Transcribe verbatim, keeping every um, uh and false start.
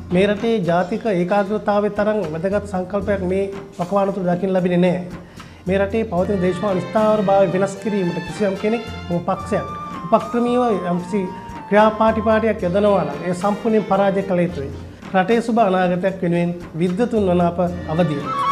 මේ රටේ ජාතික ඒකාග්‍රතාවයේ තරම් වැදගත් සංකල්පයක් මේ වකවානු තුළ දකින්න ලැබෙන්නේ නැහැ. මේ රටේ පවතින දේශපාලන ස්ථාවරභාවය වෙනස් කිරීමට කිසියම් කෙනෙක් හෝ පක්ෂයක් උපක්‍රමීව යම්කිසි ක්‍රියාපාටිපාටියක් යොදනවා නම් ඒ සම්පූර්ණයෙන් පරාජය කළ යුතුයි. රටේ සුබ අනාගතයක් වෙනුවෙන් විද්වතුන් වන අප අවදියි.